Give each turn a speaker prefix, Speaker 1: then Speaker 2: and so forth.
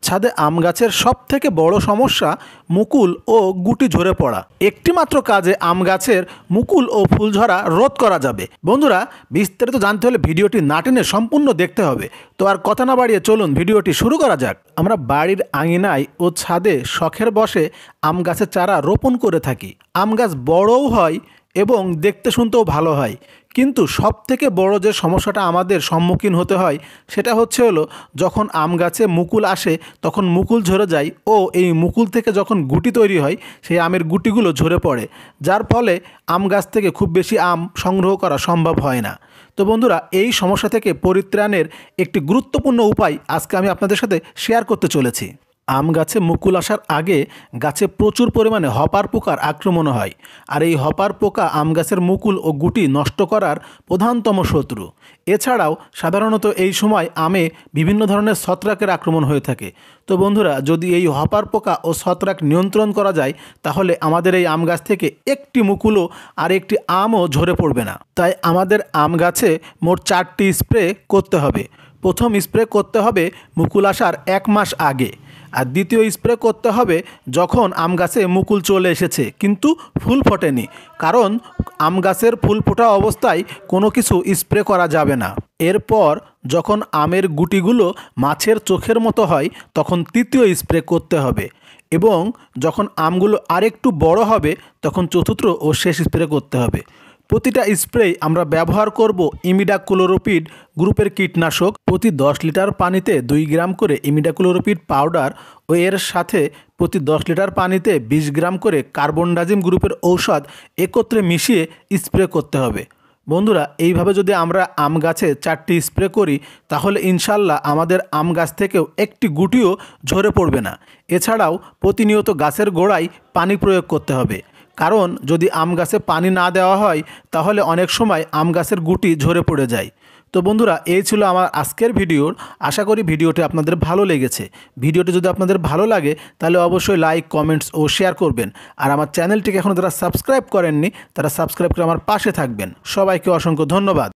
Speaker 1: ছাদে আম গাছের সবথেকে বড় সমস্যা মুকুল ও গুটি ঝরে পড়া। একটি মাত্র কাজে আম গাছের মুকুল ও ফুল ঝরা রোধ করা যাবে। বন্ধুরা, বিস্তারিত জানতে হলে ভিডিওটি না টেনে সম্পূর্ণ দেখতে হবে। তো আর কথা না বাড়িয়ে চলুন ভিডিওটি শুরু করা যাক। আমরা বাড়ির আঙিনায় ও ছাদে শখের বশে আম গাছের চারা রোপণ করে থাকি। আম গাছ বড়ও হয় এবং দেখতে শুনতেও ভালো হয়, কিন্তু সবথেকে বড় যে সমস্যাটা আমাদের সম্মুখীন হতে হয় সেটা হলো যখন আম গাছে মুকুল আসে তখন মুকুল ঝরে যায় ও এই মুকুল থেকে যখন গুটি তৈরি হয় সেই আমের গুটিগুলো ঝরে পড়ে, যার ফলে আম গাছ থেকে খুব বেশি আম সংগ্রহ করা সম্ভব হয় না। তো বন্ধুরা, এই সমস্যা থেকে পরিত্রাণের একটি গুরুত্বপূর্ণ উপায় আজকে আমি আপনাদের সাথে শেয়ার করতে চলেছি। আম গাছে মুকুল আসার আগে গাছে প্রচুর পরিমাণে হপার পোকার আক্রমণ হয়, আর এই হপার পোকা আম গাছের মুকুল ও গুটি নষ্ট করার প্রধানতম শত্রু। এছাড়াও সাধারণত এই সময় আমে বিভিন্ন ধরনের ছত্রাকের আক্রমণ হয়ে থাকে। তো বন্ধুরা, যদি এই হপার পোকা ও ছত্রাক নিয়ন্ত্রণ করা যায় তাহলে আমাদের এই আম গাছ থেকে একটি মুকুলও আর একটি আমও ঝরে পড়বে না। তাই আমাদের আম গাছে মোট 4টি স্প্রে করতে হবে। প্রথম স্প্রে করতে হবে মুকুল আসার 1 মাস আগে, আর দ্বিতীয় স্প্রে করতে হবে যখন আম গাছে মুকুল চলে এসেছে কিন্তু ফুল ফোটেনি, কারণ আম গাছের ফুল ফোটা অবস্থায় কোনো কিছু স্প্রে করা যাবে না। এরপর যখন আমের গুটিগুলো মাছের চোখের মতো হয় তখন তৃতীয় স্প্রে করতে হবে, এবং যখন আমগুলো আরেকটু বড় হবে তখন চতুর্থ ও শেষ স্প্রে করতে হবে। প্রতিটা স্প্রে আমরা ব্যবহার করব ইমিডাক্লোরোপিড গ্রুপের কীটনাশক। প্রতি 10 লিটার পানিতে 2 গ্রাম করে ইমিডাক্লোরোপিড পাউডার ও এর সাথে প্রতি 10 লিটার পানিতে 20 গ্রাম করে কার্বনডাজিম গ্রুপের ঔষধ একত্রে মিশিয়ে স্প্রে করতে হবে। বন্ধুরা, এইভাবে যদি আমরা আম গাছে 4টি স্প্রে করি তাহলে ইনশাল্লাহ আমাদের আম গাছ থেকেও একটি গুটিও ঝরে পড়বে না। এছাড়াও প্রতিনিয়ত গাছের গোড়ায় পানি প্রয়োগ করতে হবে, কারণ যদি আম গাছে পানি না দেওয়া হয় তাহলে অনেক সময় আম গাছের গুটি ঝরে পড়ে যায়। তো বন্ধুরা, এই ছিল আমার আজকের ভিডিওর। আশা করি ভিডিওটি আপনাদের ভালো লেগেছে। ভিডিওটি যদি আপনাদের ভালো লাগে তাহলে অবশ্যই লাইক, কমেন্টস ও শেয়ার করবেন। আর আমার চ্যানেলটিকে এখনও যারা সাবস্ক্রাইব করেননি তারা সাবস্ক্রাইব করে আমার পাশে থাকবেন। সবাইকে অসংখ্য ধন্যবাদ।